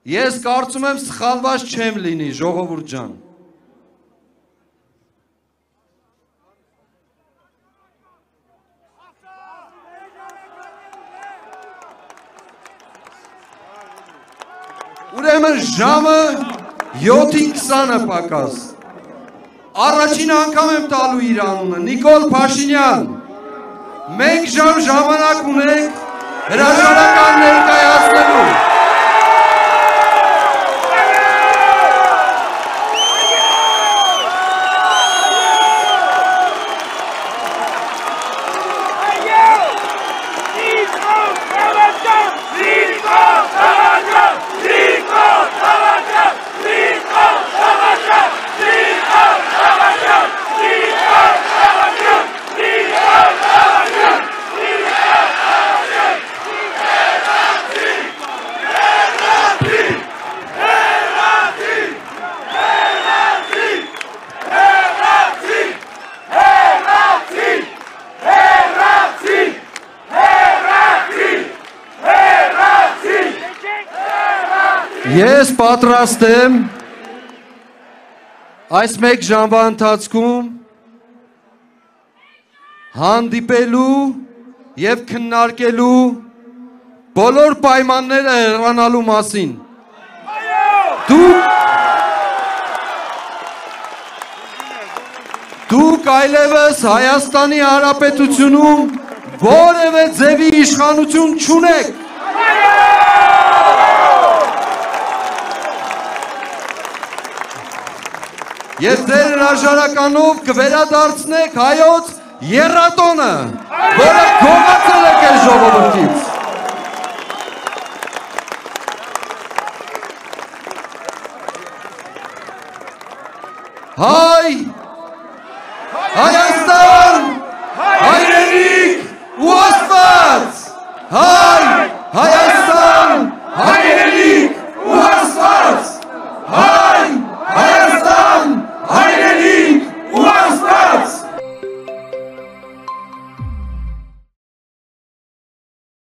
Ես կարծում եմ սխալված չեմ լինի, ժողովուրդ ջան։ Ուրեմն ժամը 7:20-ը պակաս։ Առաջին անգամ եմ տալու իր անունը, Նիկոլ Փաշինյան։ Մենք ժամանակ ունենք հրաժարական ներկայացնելու։ Ես պատրաստ եմ այս մեկ ժամվա ընթացքում հանդիպելու և քննարկելու բոլոր պայմանները հեռանալու մասին։ Դուք այլևս Հայաստանի Հանրապետությունում որևէ ձևի իշխանություն չունեք։ Եվ ձեր հրաժարականով կվերադարձնեք հայոց եռատոնը, որը գողացել եք այս ժողովրդից։ Հայ